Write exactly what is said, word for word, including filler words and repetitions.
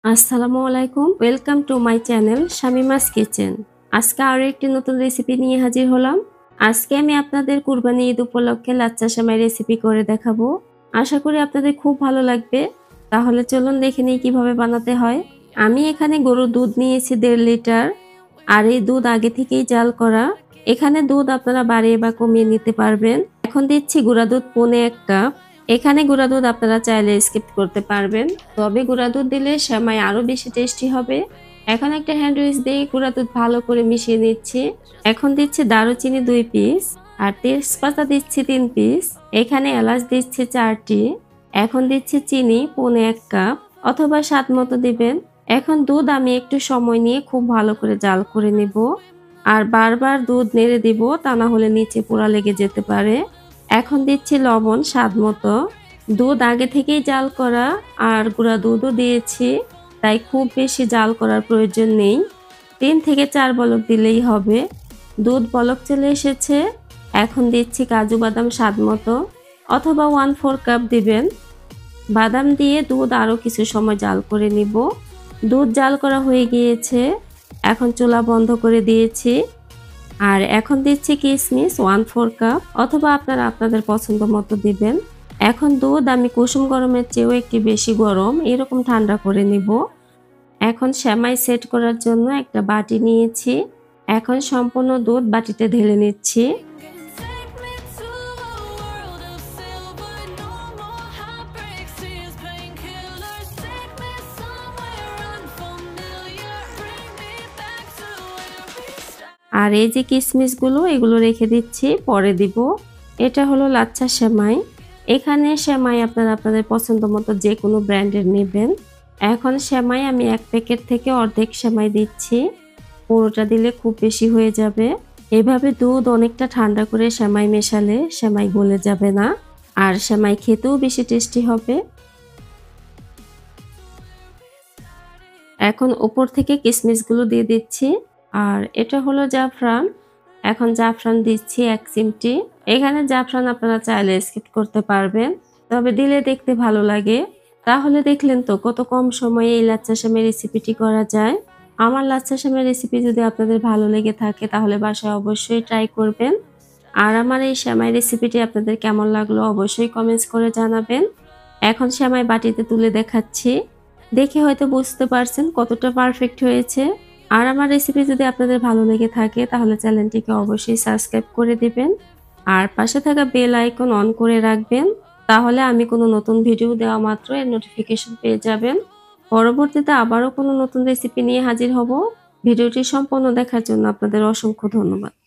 আসসালামু আলাইকুম, welcome to my channel Shamima's kitchen. আজকে আরও একটি নতুন রেসিপি নিয়ে হাজির হলাম। আজকে আমি আপনাদের কুরবানি ঈদ উপলক্ষে লাচ্ছা সেমাই রেসিপি করে দেখাবো। আশা করি আপনাদের খুব ভালো লাগবে। তাহলে চলুন দেখে নিই কিভাবে বানাতে হয়। আমি এখানে গরুর দুধ নিয়েছি দেড় লিটার, আর এই দুধ আগে থেকেই জাল করা। এখানে দুধ আপনারা বাড়িয়ে বা কমিয়ে নিতে পারবেন। এখন দিচ্ছি গুঁড়া দুধ পৌনে এক কাপ। এখানে গুঁড়া দুধ আপনারা চাইলে স্কিপ করতে পারবেন, তবে গুঁড়া দুধ দিলে সেমাই আরো বেশি টেস্টি হবে। এখন একটা হ্যান্ড উইচ দিয়ে গুঁড়া দুধ ভালো করে মিশিয়ে নিচ্ছি। এখন দিচ্ছি দারুচিনি দুই পিস আর তেজপাতা দিচ্ছি তিন পিস। এখানে এলাচ দিচ্ছি চারটি। এখন দিচ্ছি চিনি পৌনে এক কাপ অথবা স্বাদ মতো দিবেন। এখন দুধ আমি একটু সময় নিয়ে খুব ভালো করে জাল করে নিব, আর বারবার দুধ নেড়ে দিব, তা না হলে নিচে পোড়া লেগে যেতে পারে। এখন দিচ্ছি লবণ স্বাদ মতো। দুধ আগে থেকেই জাল করা আর গুঁড়া দুধও দিয়েছি, তাই খুব বেশি জাল করার প্রয়োজন নেই। তিন থেকে চার বলক দিলেই হবে। দুধ বলক চলে এসেছে। এখন দিচ্ছি কাজু বাদাম স্বাদ মতো, অথবা ওয়ান ফোর কাপ দিবেন। বাদাম দিয়ে দুধ আরও কিছু সময় জাল করে নিব। দুধ জাল করা হয়ে গিয়েছে। এখন চুলা বন্ধ করে দিয়েছি। আর এখন দিচ্ছি কিশমিশ ওয়ান ফোর কাপ, অথবা আপনারা আপনাদের পছন্দ মতো দিবেন। এখন দুধ আমি কুসুম গরমের চেয়েও একটু বেশি গরম এরকম ঠান্ডা করে নিব। এখন সেমাই সেট করার জন্য একটা বাটি নিয়েছি। এখন সম্পূর্ণ দুধ বাটিতে ঢেলে নিচ্ছি। আর এই যে কিশমিশগুলো এগুলো রেখে দিচ্ছি, পরে দিব। এটা হলো লাচ্ছা সেমাই। এখানে সেমাই আপনারা আপনাদের পছন্দ মতো যে কোনো ব্র্যান্ডের নেবেন। এখন সেমাই আমি এক প্যাকেট থেকে অর্ধেক সেমাই দিচ্ছি, পুরোটা দিলে খুব বেশি হয়ে যাবে। এভাবে দুধ অনেকটা ঠান্ডা করে সেমাই মেশালে সেমাই গলে যাবে না, আর সেমাই খেতেও বেশি টেস্টি হবে। এখন উপর থেকে কিশমিশগুলো দিয়ে দিচ্ছি। আর এটা হলো জাফরান। এখন জাফরান দিচ্ছি এক চিমটি। এখানে জাফরান আপনারা চাইলে স্কিপ করতে পারবেন, তবে দিলে দেখতে ভালো লাগে। তাহলে দেখলেন তো কত কম সময়ে এই লাচ্ছা সেমাই রেসিপিটি করা যায়। আমার লাচ্ছা সেমাই রেসিপি যদি আপনাদের ভালো লেগে থাকে তাহলে বাসায় অবশ্যই ট্রাই করবেন। আর আমার এই সেমাই রেসিপিটি আপনাদের কেমন লাগলো অবশ্যই কমেন্টস করে জানাবেন। এখন সেমাই বাটিতে তুলে দেখাচ্ছি। দেখে হয়তো বুঝতে পারছেন কতটা পারফেক্ট হয়েছে। আর আমার রেসিপি যদি আপনাদের ভালো লেগে থাকে তাহলে চ্যানেলটিকে অবশ্যই সাবস্ক্রাইব করে দিবেন, আর পাশে থাকা বেল আইকন অন করে রাখবেন। তাহলে আমি কোনো নতুন ভিডিও দেওয়া মাত্র এর নোটিফিকেশন পেয়ে যাবেন। পরবর্তীতে আবারও কোনো নতুন রেসিপি নিয়ে হাজির হব। ভিডিওটি সম্পূর্ণ দেখার জন্য আপনাদের অসংখ্য ধন্যবাদ।